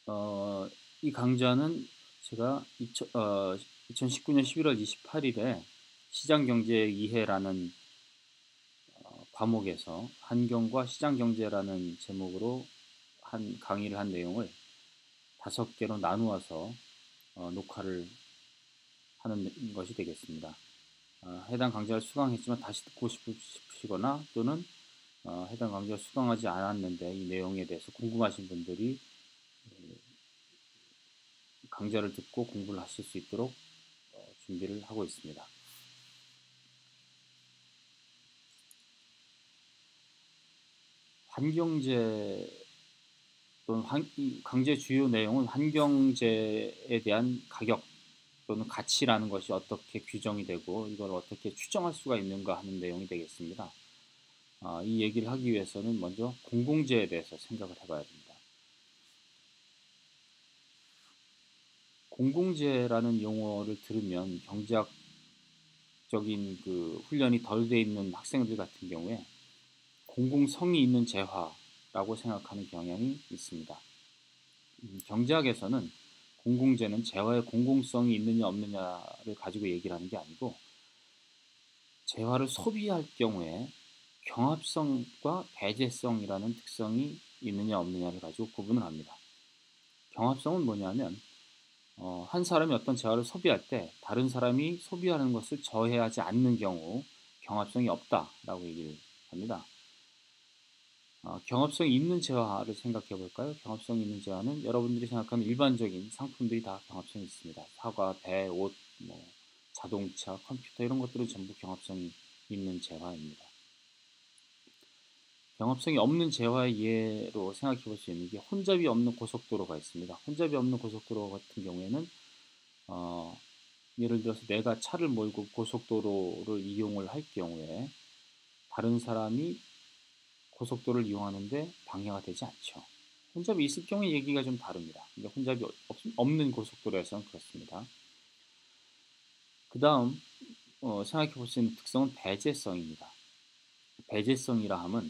어, 이 강좌는 제가 2019년 11월 28일에 시장경제 이해라는 과목에서 환경과 시장경제라는 제목으로 한 강의를 한 내용을 5개로 나누어서 녹화를 하는 것이 되겠습니다. 해당 강좌를 수강했지만 다시 듣고 싶으시거나 또는 해당 강좌를 수강하지 않았는데 이 내용에 대해서 궁금하신 분들이 강좌를 듣고 공부를 하실 수 있도록 준비를 하고 있습니다. 환경제 또는 강제 주요 내용은 환경제에 대한 가격 또는 가치라는 것이 어떻게 규정이 되고 이걸 어떻게 추정할 수가 있는가 하는 내용이 되겠습니다. 이 얘기를 하기 위해서는 먼저 공공재에 대해서 생각을 해봐야 됩니다. 공공재라는 용어를 들으면 경제학적인 그 훈련이 덜 돼 있는 학생들 같은 경우에 공공성이 있는 재화라고 생각하는 경향이 있습니다. 경제학에서는 공공재는 재화의 공공성이 있느냐 없느냐를 가지고 얘기를 하는 게 아니고 재화를 소비할 경우에 경합성과 배제성이라는 특성이 있느냐 없느냐를 가지고 구분을 합니다. 경합성은 뭐냐면 한 사람이 어떤 재화를 소비할 때 다른 사람이 소비하는 것을 저해하지 않는 경우 경합성이 없다라고 얘기를 합니다. 경합성이 있는 재화를 생각해 볼까요? 경합성이 있는 재화는 여러분들이 생각하는 일반적인 상품들이 다 경합성이 있습니다. 사과, 배, 옷, 자동차, 컴퓨터 이런 것들은 전부 경합성이 있는 재화입니다. 경합성이 없는 재화의 예로 생각해 볼 수 있는 게 혼잡이 없는 고속도로가 있습니다. 혼잡이 없는 고속도로 같은 경우에는 어, 예를 들어서 내가 차를 몰고 고속도로를 이용을 할 경우에 다른 사람이 고속도로를 이용하는데 방해가 되지 않죠. 혼잡이 있을 경우에 얘기가 좀 다릅니다. 근데 혼잡이 없는 고속도로에서는 그렇습니다. 그 다음 생각해 볼 수 있는 특성은 배제성입니다. 배제성이라 함은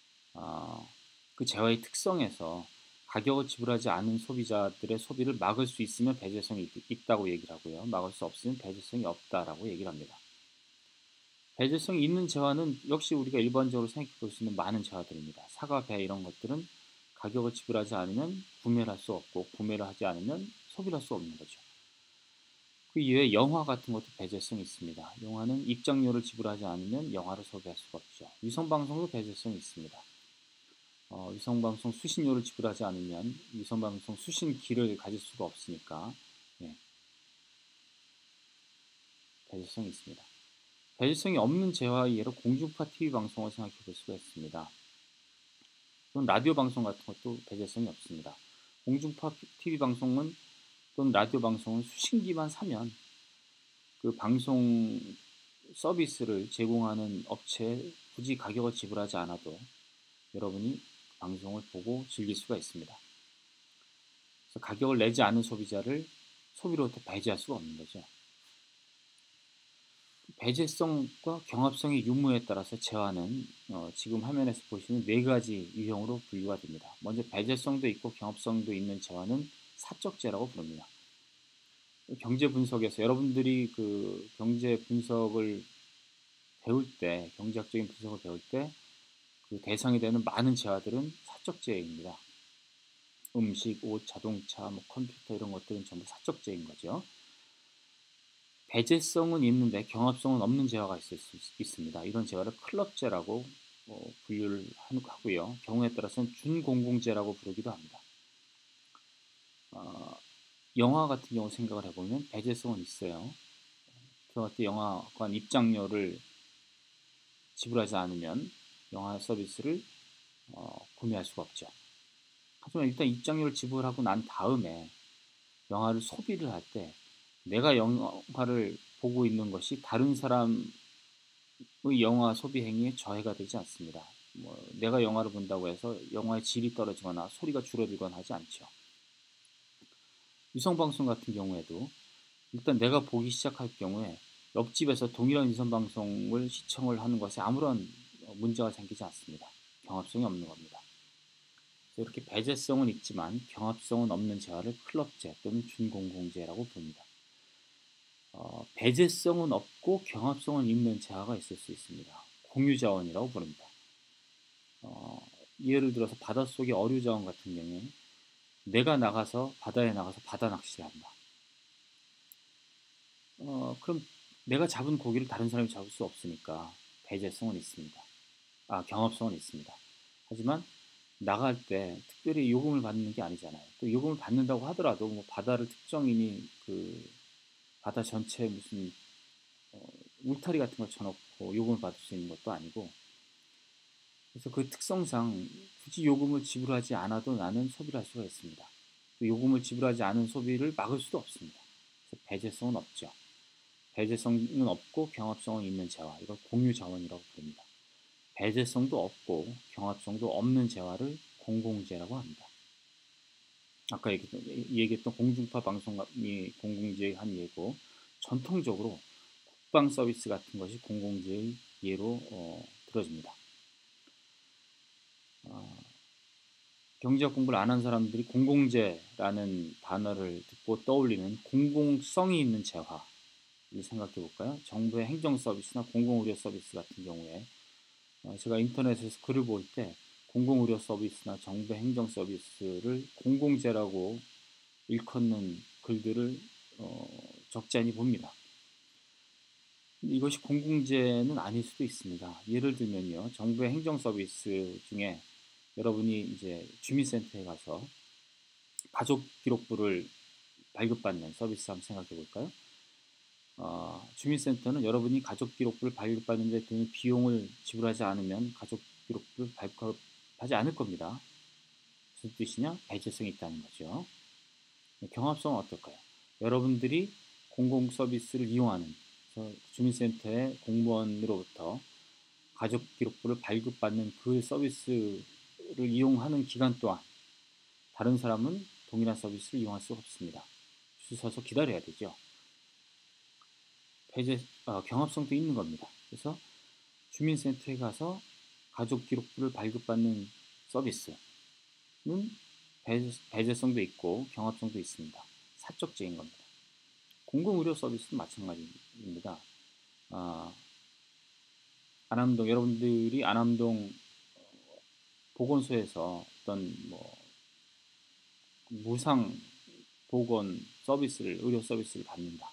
그 재화의 특성에서 가격을 지불하지 않은 소비자들의 소비를 막을 수 있으면 배제성이 있다고 얘기를 하고요. 막을 수 없으면 배제성이 없다라고 얘기를 합니다. 배제성이 있는 재화는 역시 우리가 일반적으로 생각해 볼 수 있는 많은 재화들입니다. 사과, 배 이런 것들은 가격을 지불하지 않으면 구매를 할 수 없고 구매를 하지 않으면 소비를 할 수 없는 거죠. 그 이외에 영화 같은 것도 배제성이 있습니다. 영화는 입장료를 지불하지 않으면 영화를 소비할 수가 없죠. 위성방송도 배제성이 있습니다. 위성방송 수신료를 지불하지 않으면 위성방송 수신기를 가질 수가 없으니까 예, 배제성이 있습니다. 배제성이 없는 재화의 예로 공중파 TV 방송을 생각해 볼 수가 있습니다. 또는 라디오 방송 같은 것도 배제성이 없습니다. 공중파 TV 방송은 또는 라디오 방송은 수신기만 사면 그 방송 서비스를 제공하는 업체에 굳이 가격을 지불하지 않아도 여러분이 방송을 보고 즐길 수가 있습니다. 그래서 가격을 내지 않은 소비자를 소비로부터 배제할 수가 없는 거죠. 배제성과 경합성의 유무에 따라서 재화는 지금 화면에서 보시는 4가지 유형으로 분류가 됩니다. 먼저 배제성도 있고 경합성도 있는 재화는 사적재라고 부릅니다. 경제 분석에서 여러분들이 그 경제 분석을 배울 때, 경제학적인 분석을 배울 때 그 대상이 되는 많은 재화들은 사적재입니다. 음식, 옷, 자동차, 컴퓨터 이런 것들은 전부 사적재인 거죠. 배제성은 있는데 경합성은 없는 재화가 있을 수 있습니다. 이런 재화를 클럽재라고 분류를 하고요. 경우에 따라서는 준공공재라고 부르기도 합니다. 어, 영화 같은 경우 생각을 해보면 배제성은 있어요. 그와 같이 영화관 입장료를 지불하지 않으면 영화 서비스를 구매할 수가 없죠. 하지만 일단 입장료를 지불하고 난 다음에 영화를 소비를 할 때 내가 영화를 보고 있는 것이 다른 사람의 영화 소비 행위에 저해가 되지 않습니다. 내가 영화를 본다고 해서 영화의 질이 떨어지거나 소리가 줄어들거나 하지 않죠. 위성방송 같은 경우에도 일단 내가 보기 시작할 경우에 옆집에서 동일한 위성방송을 시청을 하는 것에 아무런 문제가 생기지 않습니다. 경합성이 없는 겁니다. 이렇게 배제성은 있지만 경합성은 없는 재화를 클럽재 또는 준공공재라고 부릅니다. 배제성은 없고 경합성은 있는 재화가 있을 수 있습니다. 공유자원이라고 부릅니다. 예를 들어서 바닷속의 어류자원 같은 경우에 내가 나가서 바다에 나가서 바다 낚시를 한다. 그럼 내가 잡은 고기를 다른 사람이 잡을 수 없으니까 배제성은 있습니다. 경합성은 있습니다. 하지만 나갈 때 특별히 요금을 받는 게 아니잖아요. 또 요금을 받는다고 하더라도 뭐 바다를 특정인이 그 바다 전체에 무슨 울타리 같은 걸 쳐놓고 요금을 받을 수 있는 것도 아니고, 그래서 그 특성상 굳이 요금을 지불하지 않아도 나는 소비를 할 수가 있습니다. 요금을 지불하지 않은 소비를 막을 수도 없습니다. 그래서 배제성은 없죠. 배제성은 없고 경합성은 있는 재화, 이걸 공유자원이라고 부릅니다. 배제성도 없고 경합성도 없는 재화를 공공재라고 합니다. 아까 얘기했던 공중파 방송이 공공재의 한 예고, 전통적으로 국방 서비스 같은 것이 공공재의 예로 들어집니다. 경제학 공부를 안 한 사람들이 공공재라는 단어를 듣고 떠올리는 공공성이 있는 재화를 생각해 볼까요? 정부의 행정 서비스나 공공의료 서비스 같은 경우에 제가 인터넷에서 글을 볼 때 공공의료 서비스나 정부의 행정 서비스를 공공재라고 일컫는 글들을 적지 않이 봅니다. 이것이 공공재는 아닐 수도 있습니다. 예를 들면요, 정부의 행정 서비스 중에 여러분이 이제 주민센터에 가서 가족 기록부를 발급받는 서비스 한번 생각해 볼까요? 주민센터는 여러분이 가족 기록부를 발급받는 데 드는 비용을 지불하지 않으면 가족 기록부를 발급하지 않을 겁니다. 무슨 뜻이냐? 배제성이 있다는 거죠. 경합성은 어떨까요? 여러분들이 공공 서비스를 이용하는 주민센터의 공무원으로부터 가족 기록부를 발급받는 그 서비스를 이용하는 기간 동안 다른 사람은 동일한 서비스를 이용할 수 없습니다. 줄 서서 기다려야 되죠. 경합성도 있는 겁니다. 그래서 주민센터에 가서 가족 기록부를 발급받는 서비스는 배제성도 있고 경합성도 있습니다. 사적제인 겁니다. 공공의료 서비스도 마찬가지입니다. 안암동, 여러분들이 안암동 보건소에서 어떤 무상 보건 서비스를, 의료 서비스를 받는다.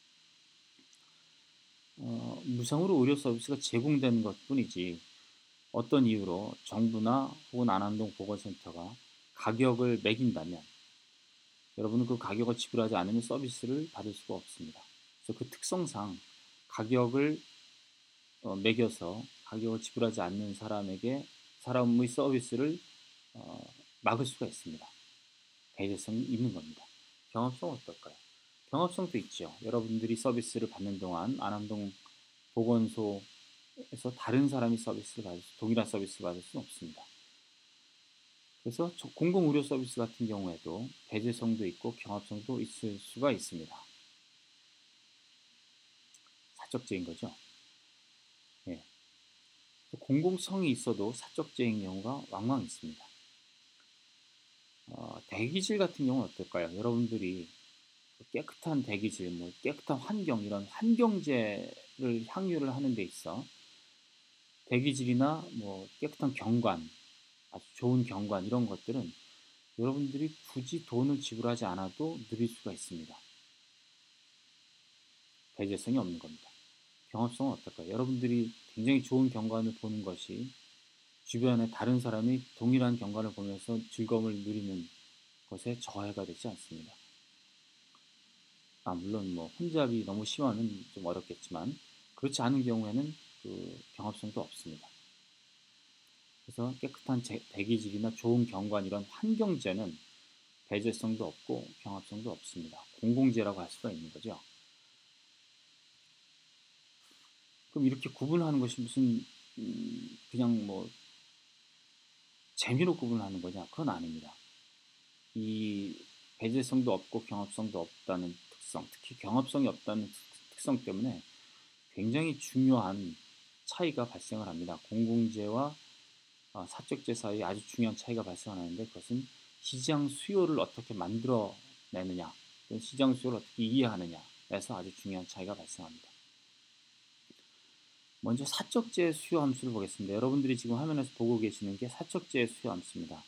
무상으로 의료 서비스가 제공되는 것 뿐이지 어떤 이유로 정부나 혹은 안암동 보건센터가 가격을 매긴다면 여러분은 그 가격을 지불하지 않으면 서비스를 받을 수가 없습니다. 그래서 그 특성상 가격을 매겨서 가격을 지불하지 않는 사람의 서비스를 막을 수가 있습니다. 배제성이 있는 겁니다. 경합성 어떨까요? 경합성도 있죠. 여러분들이 서비스를 받는 동안 안암동 보건소에서 다른 사람이 동일한 서비스를 받을 수는 없습니다. 그래서 공공의료 서비스 같은 경우에도 배제성도 있고 경합성도 있을 수가 있습니다. 사적제인 거죠. 예. 공공성이 있어도 사적제인 경우가 왕왕 있습니다. 대기질 같은 경우는 어떨까요? 여러분들이 깨끗한 대기질, 깨끗한 환경, 이런 환경제를 향유를 하는 데 있어 대기질이나 깨끗한 경관, 아주 좋은 경관, 이런 것들은 여러분들이 굳이 돈을 지불하지 않아도 누릴 수가 있습니다. 배제성이 없는 겁니다. 경합성은 어떨까요? 여러분들이 굉장히 좋은 경관을 보는 것이 주변에 다른 사람이 동일한 경관을 보면서 즐거움을 누리는 것에 저해가 되지 않습니다. 물론 혼잡이 너무 심하면 좀 어렵겠지만 그렇지 않은 경우에는 그 경합성도 없습니다. 그래서 깨끗한 대기질이나 좋은 경관, 이런 환경재는 배제성도 없고 경합성도 없습니다. 공공재라고 할 수가 있는 거죠. 그럼 이렇게 구분하는 것이 무슨 그냥 재미로 구분하는 거냐? 그건 아닙니다. 이 배제성도 없고 경합성도 없다는 특성, 특히 경합성이 없다는 특성 때문에 굉장히 중요한 차이가 발생을 합니다. 공공재와 사적재 사이에 아주 중요한 차이가 발생하는데 그것은 시장 수요를 어떻게 만들어내느냐 또는 시장 수요를 어떻게 이해하느냐에서 아주 중요한 차이가 발생합니다. 먼저 사적재 수요 함수를 보겠습니다. 여러분들이 지금 화면에서 보고 계시는 게 사적재 수요 함수입니다.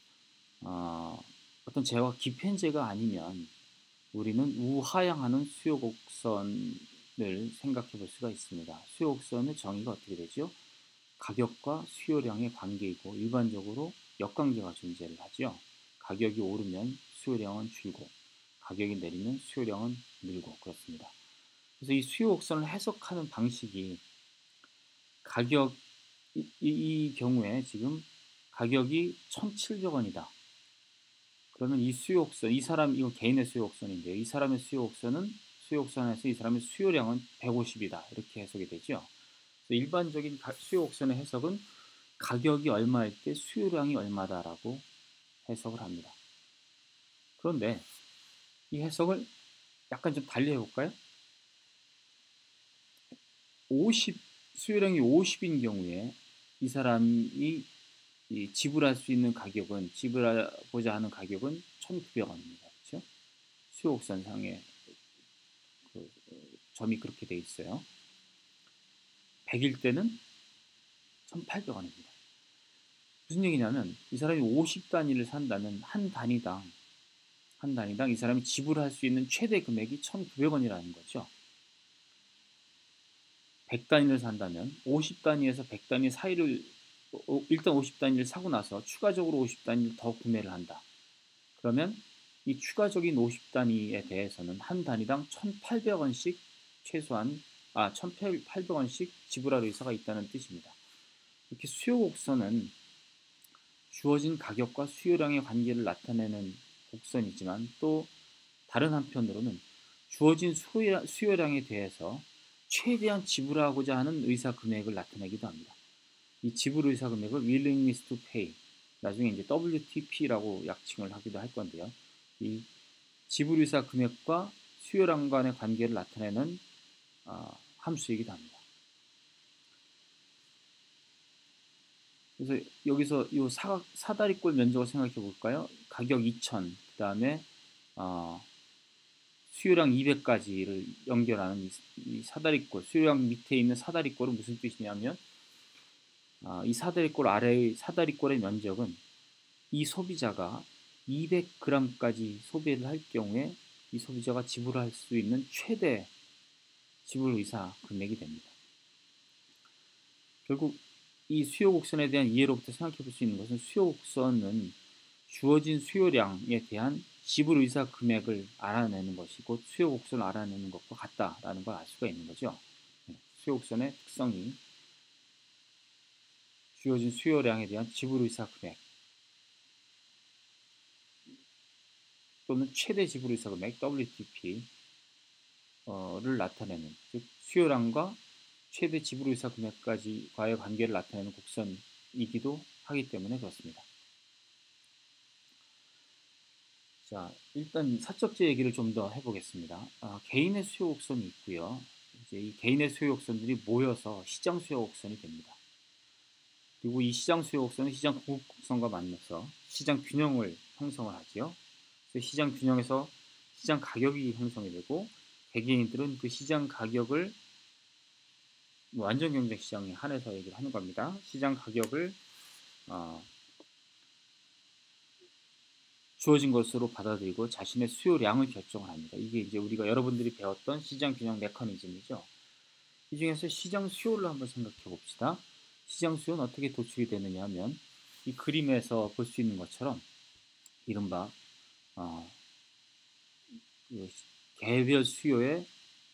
어떤 재화가 기편재가 아니면 우리는 우하향하는 수요 곡선을 생각해 볼 수가 있습니다. 수요 곡선의 정의가 어떻게 되죠? 가격과 수요량의 관계이고 일반적으로 역관계가 존재를 하죠. 가격이 오르면 수요량은 줄고 가격이 내리면 수요량은 늘고 그렇습니다. 그래서 이 수요 곡선을 해석하는 방식이 가격 이 경우에 지금 가격이 1,700원이다. 그러면 이 수요 곡선, 이 사람 이거 개인의 수요 곡선인데요. 이 사람의 수요 곡선은 수요 곡선에서 이 사람의 수요량은 150이다. 이렇게 해석이 되죠. 그래서 일반적인 수요 곡선의 해석은 가격이 얼마일 때 수요량이 얼마다라고 해석을 합니다. 그런데 이 해석을 약간 좀 달리 해볼까요? 50 수요량이 50인 경우에 이 사람이 지불할 수 있는 가격은 지불하고자 하는 가격은 1,900원입니다. 그렇죠? 수요 곡선상의 그 점이 그렇게 돼 있어요. 100일 때는 1,800원입니다. 무슨 얘기냐면 이 사람이 50단위를 산다면 한 단위당 이 사람이 지불할 수 있는 최대 금액이 1,900원이라는 거죠. 100단위를 산다면 50단위에서 100단위 사이를 일단 50단위를 사고 나서 추가적으로 50단위를 더 구매를 한다. 그러면 이 추가적인 50단위에 대해서는 한 단위당 1,800원씩 최소한 1,800원씩 지불할 의사가 있다는 뜻입니다. 이렇게 수요 곡선은 주어진 가격과 수요량의 관계를 나타내는 곡선이지만 또 다른 한편으로는 주어진 수요량에 대해서 최대한 지불하고자 하는 의사 금액을 나타내기도 합니다. 이 지불 의사 금액을 willingness to pay, 나중에 이제 WTP라고 약칭을 하기도 할 건데요. 이 지불 의사 금액과 수요량 간의 관계를 나타내는 함수이기도 합니다. 그래서 여기서 이 사다리꼴 면적을 생각해 볼까요? 가격 2,000, 그 다음에 수요량 200까지를 연결하는 이 사다리꼴, 수요량 밑에 있는 사다리꼴은 무슨 뜻이냐면 이 사다리꼴 아래의 사다리꼴의 면적은 이 소비자가 200g까지 소비를 할 경우에 이 소비자가 지불할 수 있는 최대 지불 의사 금액이 됩니다. 결국 이 수요 곡선에 대한 이해로부터 생각해 볼 수 있는 것은 수요 곡선은 주어진 수요량에 대한 지불 의사 금액을 알아내는 것이고 수요 곡선을 알아내는 것과 같다라는 걸 알 수가 있는 거죠. 수요 곡선의 특성이 주어진 수요량에 대한 지불 의사 금액 또는 최대 지불 의사 금액 WTP를 나타내는, 즉 수요량과 최대 지불 의사 금액까지과의 관계를 나타내는 곡선이기도 하기 때문에 그렇습니다. 자, 일단 사적재 얘기를 좀 더 해보겠습니다. 개인의 수요 곡선이 있고요. 이제 이 개인의 수요 곡선들이 모여서 시장 수요 곡선이 됩니다. 그리고 이 시장 수요 곡선은 시장 공급 곡선과 만나서 시장 균형을 형성을 하지요. 그래서 시장 균형에서 시장 가격이 형성이 되고 개개인들은 그 시장 가격을 완전 경쟁 시장에 한해서 얘기를 하는 겁니다. 시장 가격을 주어진 것으로 받아들이고 자신의 수요량을 결정을 합니다. 이게 이제 우리가 여러분들이 배웠던 시장 균형 메커니즘이죠. 이 중에서 시장 수요를 한번 생각해 봅시다. 시장 수요는 어떻게 도출이 되느냐 하면 이 그림에서 볼 수 있는 것처럼 이른바 개별 수요의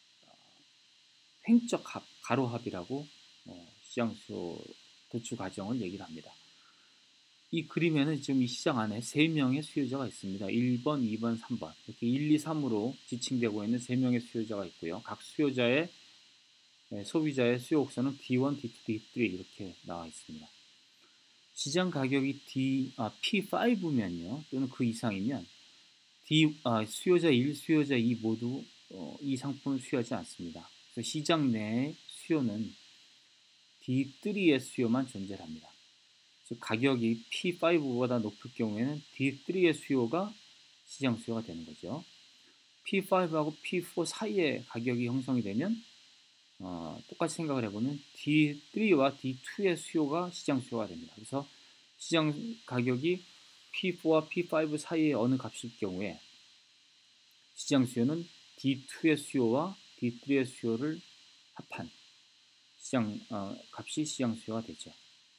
횡적 합, 가로합이라고 시장 수요 도출 과정을 얘기를 합니다. 이 그림에는 지금 이 시장 안에 3명의 수요자가 있습니다. 1번, 2번, 3번 이렇게 1, 2, 3으로 지칭되고 있는 3명의 수요자가 있고요. 각 수요자의 소비자의 수요 곡선은 D1, D2, D3 이렇게 나와 있습니다. 시장 가격이 P5면요 또는 그 이상이면 수요자 1, 수요자 2 모두 이 상품을 수요하지 않습니다. 그래서 시장 내의 수요는 D3의 수요만 존재합니다. 즉 가격이 P5보다 높을 경우에는 D3의 수요가 시장 수요가 되는 거죠. P5하고 P4 사이에 가격이 형성이 되면 똑같이 생각을 해보면 D3와 D2의 수요가 시장 수요가 됩니다. 그래서 시장 가격이 P4와 P5 사이에 어느 값일 경우에 시장 수요는 D2의 수요와 D3의 수요를 합한 시장 값이 시장 수요가 되죠.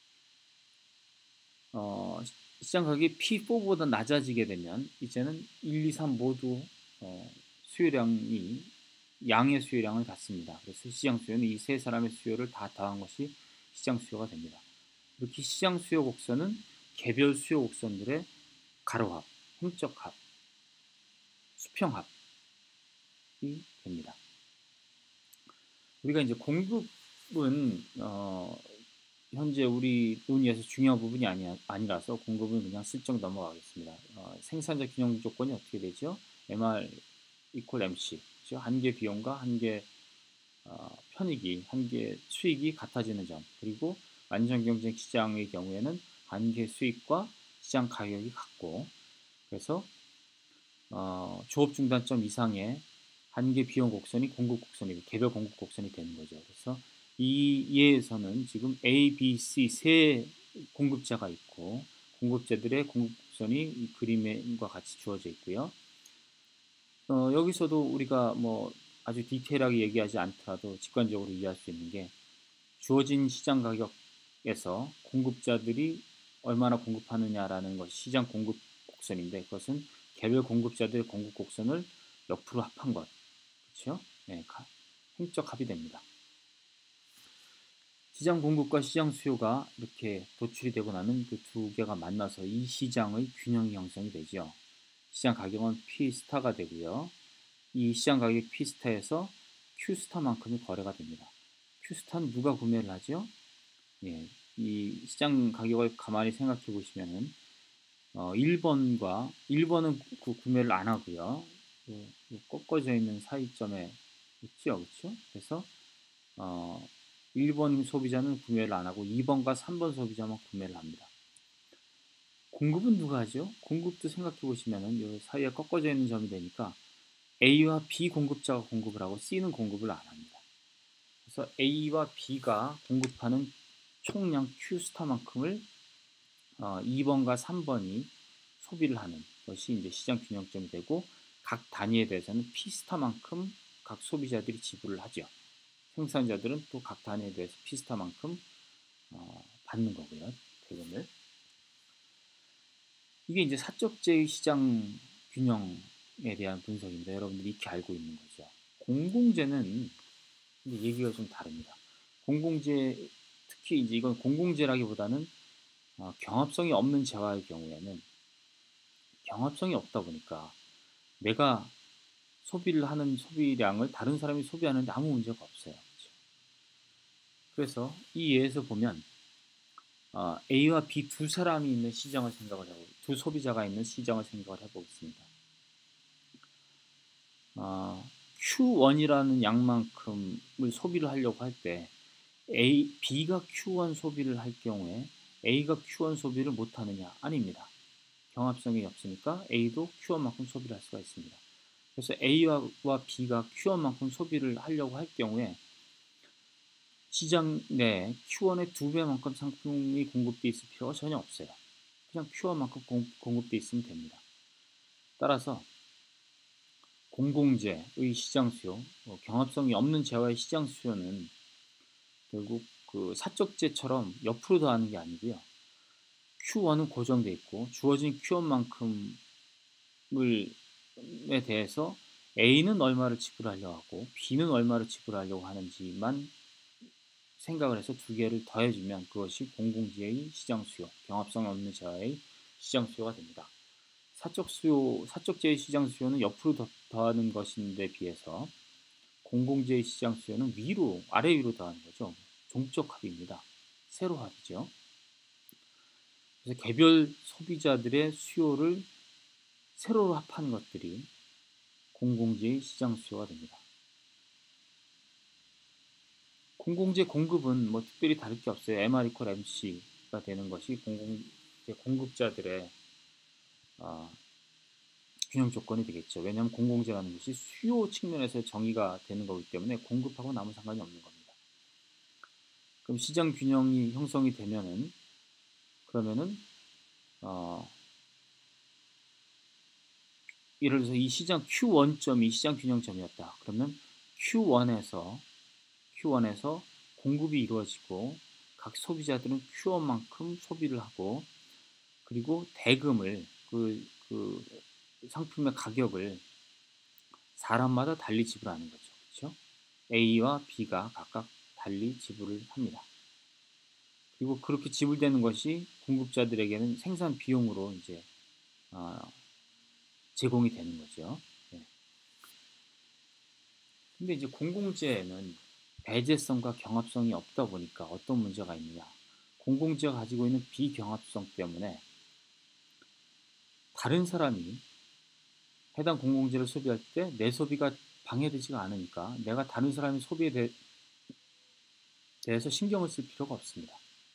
시장 가격이 P4보다 낮아지게 되면 이제는 1, 2, 3 모두 수요량이 양의 수요량을 갖습니다. 그래서 시장 수요는 이 세 사람의 수요를 다 더한 것이 시장 수요가 됩니다. 이렇게 시장 수요 곡선은 개별 수요 곡선들의 가로합, 행적합, 수평합이 됩니다. 우리가 이제 공급은 현재 우리 논의에서 중요한 부분이 아니라서 공급은 그냥 슬쩍 넘어가겠습니다. 생산자 균형 조건이 어떻게 되죠? MR equal MC, 즉 한계 비용과 한계 편익이, 한계 수익이 같아지는 점, 그리고 완전 경쟁 시장의 경우에는 한계 수익과 시장 가격이 같고, 그래서 조업 중단점 이상의 한계 비용 곡선이 공급 곡선이고 개별 공급 곡선이 되는 거죠. 그래서 이 예에서는 지금 A, B, C 세 공급자가 있고 공급자들의 공급 곡선이 이 그림과 같이 주어져 있고요. 여기서도 우리가 뭐 아주 디테일하게 얘기하지 않더라도 직관적으로 이해할 수 있는 게 주어진 시장 가격에서 공급자들이 얼마나 공급하느냐라는 것이 시장 공급 곡선인데 그것은 개별 공급자들의 공급 곡선을 옆으로 합한 것. 그렇죠? 네, 행적 합이 됩니다. 시장 공급과 시장 수요가 이렇게 도출이 되고 나면 그 두 개가 만나서 이 시장의 균형이 형성이 되죠. 시장 가격은 P스타가 되고요. 이 시장 가격 P스타에서 Q스타만큼의 거래가 됩니다. Q스타는 누가 구매를 하죠? 예, 이 시장 가격을 가만히 생각해 보시면은 1번은 그 구매를 안 하고요. 꺾어져 있는 사이점에 있죠, 그렇죠? 그래서 1번 소비자는 구매를 안 하고 2번과 3번 소비자만 구매를 합니다. 공급은 누가 하죠? 공급도 생각해 보시면은 이 사이에 꺾어져 있는 점이 되니까 A와 B 공급자가 공급을 하고 C는 공급을 안 합니다. 그래서 A와 B가 공급하는 총량 Q스타만큼을 2번과 3번이 소비를 하는 것이 이제 시장 균형점이 되고 각 단위에 대해서는 P스타만큼 각 소비자들이 지불을 하죠. 생산자들은 또 각 단위에 대해서 P스타만큼 받는 거고요. 대금을. 이게 이제 사적제의 시장 균형에 대한 분석입니다. 여러분들이 익히 알고 있는 거죠. 공공재는 얘기가 좀 다릅니다. 공공재 특히 이제 이건 공공재라기보다는 경합성이 없는 재화의 경우에는 경합성이 없다 보니까 내가 소비를 하는 소비량을 다른 사람이 소비하는데 아무 문제가 없어요. 그렇죠? 그래서 이 예에서 보면 A와 B 두 사람이 있는 시장을 생각을 해보고 두 소비자가 있는 시장을 생각을 해보겠습니다. Q1이라는 양만큼을 소비를 하려고 할 때 B가 Q1 소비를 할 경우에 A가 Q1 소비를 못하느냐? 아닙니다. 경합성이 없으니까 A도 Q1만큼 소비를 할 수가 있습니다. 그래서 A와 B가 Q1만큼 소비를 하려고 할 경우에 시장 내 Q1의 2배만큼 상품이 공급되어 있을 필요가 전혀 없어요. 그냥 Q1만큼 공급되어 있으면 됩니다. 따라서 공공재의 시장 수요, 경합성이 없는 재화의 시장 수요는 결국 그 사적재처럼 옆으로 더하는 게 아니고요. Q1은 고정되어 있고 주어진 Q1만큼에 대해서 A는 얼마를 지불하려고 하고 B는 얼마를 지불하려고 하는지만 생각을 해서 두 개를 더해주면 그것이 공공재의 시장 수요, 경합성 없는 재화의 시장 수요가 됩니다. 사적재의 시장 수요는 옆으로 더하는 것인데 비해서 공공재의 시장 수요는 위로, 아래 위로 더하는 거죠. 종적 합입니다. 세로 합이죠. 그래서 개별 소비자들의 수요를 세로로 합한 것들이 공공재의 시장 수요가 됩니다. 공공재 공급은 뭐 특별히 다를 게 없어요. MR equal MC 문제가 되는 것이 공급자들의 어, 균형 조건이 되겠죠. 왜냐하면 공공재라는 것이 수요 측면에서 정의가 되는 거기 때문에 공급하고는 아무 상관이 없는 겁니다. 그럼 시장 균형이 형성이 되면은 그러면은 어, 예를 들어서 이 시장 Q1점이 시장 균형점이었다. 그러면 Q1에서 공급이 이루어지고 각 소비자들은 Q1만큼 소비를 하고 그리고 대금을 그 상품의 가격을 사람마다 달리 지불하는 거죠. 그렇죠? A와 B가 각각 달리 지불을 합니다. 그리고 그렇게 지불되는 것이 공급자들에게는 생산 비용으로 이제 어, 제공이 되는 거죠. 네. 근데 이제 공공재는 배제성과 경합성이 없다 보니까 어떤 문제가 있느냐? 공공재가 가지고 있는 비경합성 때문에 다른 사람이 해당 공공재를 소비할 때 내 소비가 방해되지가 않으니까 내가 다른 사람의 소비에 대해서 신경을 쓸 필요가 없습니다.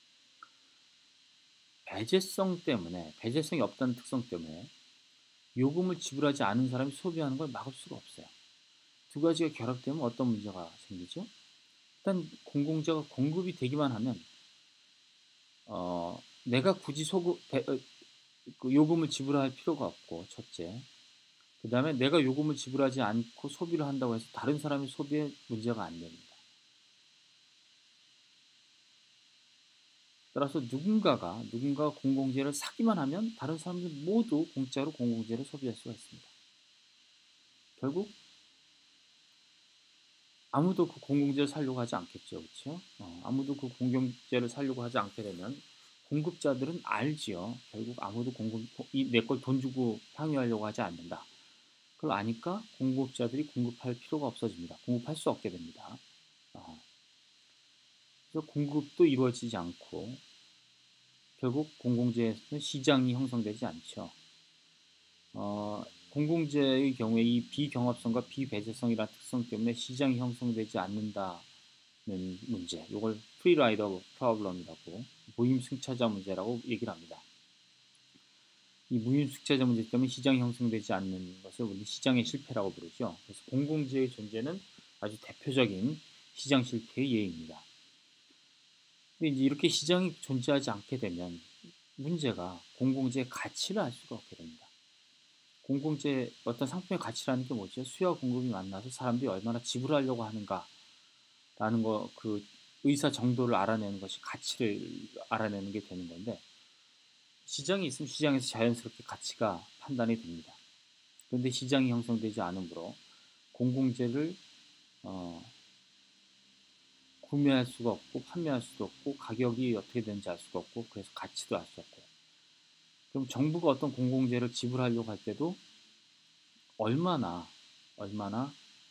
배제성이 없다는 특성 때문에 요금을 지불하지 않은 사람이 소비하는 걸 막을 수가 없어요. 두 가지가 결합되면 어떤 문제가 생기죠? 일단 공공재가 공급이 되기만 하면 내가 굳이 그 요금을 지불할 필요가 없고 첫째. 그 다음에 내가 요금을 지불하지 않고 소비를 한다고 해서 다른 사람의 소비에 문제가 안 됩니다. 따라서 누군가가 공공재를 사기만 하면 다른 사람들 모두 공짜로 공공재를 소비할 수가 있습니다. 결국 아무도 그 공공재를 사려고 하지 않겠죠. 그렇죠? 아무도 그 공공재를 사려고 하지 않게 되면 공급자들은 알지요. 결국 아무도 내 걸 돈 주고 향유하려고 하지 않는다. 그걸 아니까 공급자들이 공급할 필요가 없어집니다. 공급할 수 없게 됩니다. 그래서 공급도 이루어지지 않고 결국 공공재에서는 시장이 형성되지 않죠. 공공재의 경우에 이 비경합성과 비배제성이라는 특성 때문에 시장이 형성되지 않는다는 문제, 이걸 프리라이더 프로블럼이라고 무임승차자 문제라고 얘기를 합니다. 이 무임승차자 문제 때문에 시장이 형성되지 않는 것을 우리 시장의 실패라고 부르죠. 그래서 공공재의 존재는 아주 대표적인 시장 실패의 예입니다. 근데 이제 이렇게 시장이 존재하지 않게 되면 문제가 공공재의 가치를 알 수가 없게 됩니다. 공공재 어떤 상품의 가치라는 게 뭐죠? 수요와 공급이 만나서 사람들이 얼마나 지불하려고 하는가라는 그 의사 정도를 알아내는 것이 가치를 알아내는 게 되는 건데 시장이 있으면 시장에서 자연스럽게 가치가 판단이 됩니다. 그런데 시장이 형성되지 않으므로 공공재를 어, 구매할 수가 없고 판매할 수도 없고 가격이 어떻게 되는지 알 수가 없고 그래서 가치도 알 수 없고 그럼 정부가 어떤 공공재를 지불하려고 할 때도 얼마나 얼마나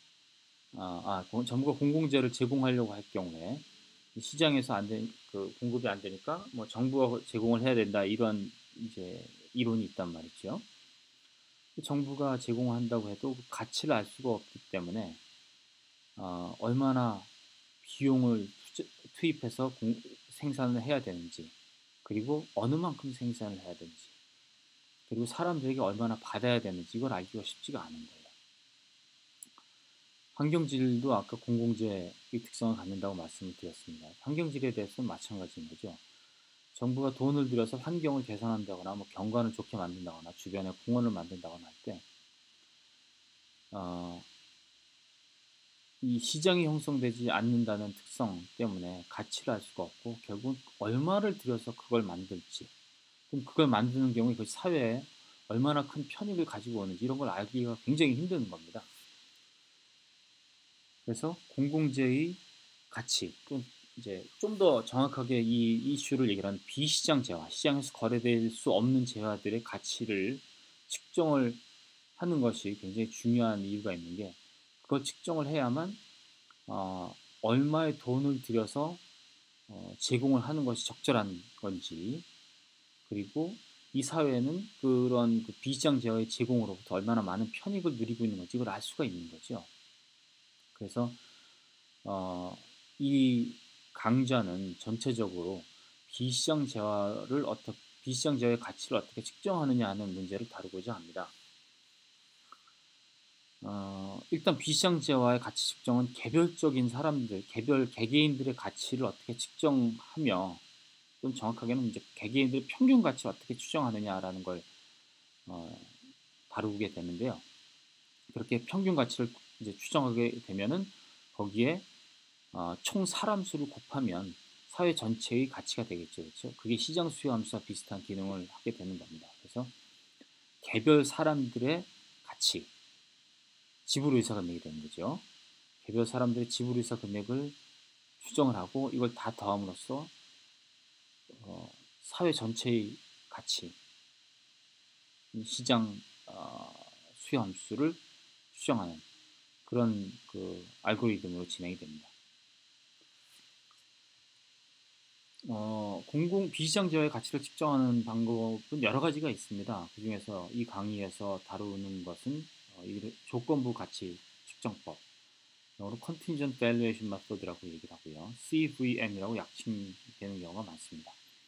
정부가 공공재를 제공하려고 할 경우에 시장에서 공급이 안 되니까 뭐 정부가 제공을 해야 된다 이런 이제 이론이 있단 말이죠. 정부가 제공한다고 해도 그 가치를 알 수가 없기 때문에 얼마나 비용을 투입해서 생산을 해야 되는지 그리고 어느 만큼 생산을 해야 되는지 그리고 사람들에게 얼마나 받아야 되는지 이걸 알기가 쉽지가 않은 거예요. 환경질도 아까 공공재의 특성을 갖는다고 말씀을 드렸습니다. 환경질에 대해서는 마찬가지인 거죠. 정부가 돈을 들여서 환경을 개선한다거나 뭐 경관을 좋게 만든다거나 주변에 공원을 만든다거나 할 때 이 시장이 형성되지 않는다는 특성 때문에 가치를 알 수가 없고 결국 얼마를 들여서 그걸 만들지 그럼 그걸 만드는 경우에 그 사회에 얼마나 큰 편익을 가지고 오는지 이런 걸 알기가 굉장히 힘든 겁니다. 그래서 공공재의 가치, 이제 좀 더 정확하게 이 이슈를 얘기하는 비시장 재화, 시장에서 거래될 수 없는 재화들의 가치를 측정을 하는 것이 굉장히 중요한 이유가 있는 게 그걸 측정을 해야만 얼마의 돈을 들여서 제공을 하는 것이 적절한 건지 그리고 이 사회는 그런 그 비시장 재화의 제공으로부터 얼마나 많은 편익을 누리고 있는 건지 이걸 알 수가 있는 거죠. 그래서 이 강좌는 전체적으로 비시장 재화를 어떻게 비시장 재화의 가치를 어떻게 측정하느냐 하는 문제를 다루고자 합니다. 일단 비시장 재화의 가치 측정은 개별적인 사람들, 개개인들의 가치를 어떻게 측정하며, 좀 정확하게는 이제 개개인들의 평균 가치를 어떻게 추정하느냐라는 걸 어, 다루게 되는데요. 그렇게 평균 가치를 이제 추정하게 되면은 거기에 총 사람 수를 곱하면 사회 전체의 가치가 되겠죠, 그렇죠? 그게 시장 수요 함수와 비슷한 기능을 하게 되는 겁니다. 그래서 개별 사람들의 가치, 지불 의사 금액이 되는 거죠. 개별 사람들의 지불 의사 금액을 추정을 하고 이걸 다 더함으로써 사회 전체의 가치, 시장 수요 함수를 추정하는 그런 그 알고리즘으로 진행이 됩니다. 공공 비시장 재화의 가치를 측정하는 방법은 여러 가지가 있습니다. 그 중에서 이 강의에서 다루는 것은 조건부 가치 측정법, 영어로 Contingent Valuation Method라고 얘기를 하고요. CVM이라고 약칭되는 경우가 많습니다.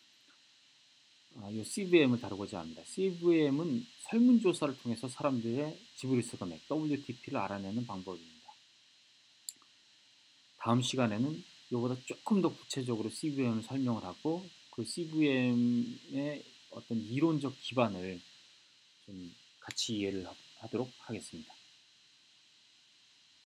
이 CVM을 다루고자 합니다. CVM은 설문조사를 통해서 사람들의 지불일수 금액 WTP를 알아내는 방법입니다. 다음 시간에는 이보다 조금 더 구체적으로 CVM을 설명을 하고 그 CVM의 어떤 이론적 기반을 좀 같이 이해를 하도록 하겠습니다.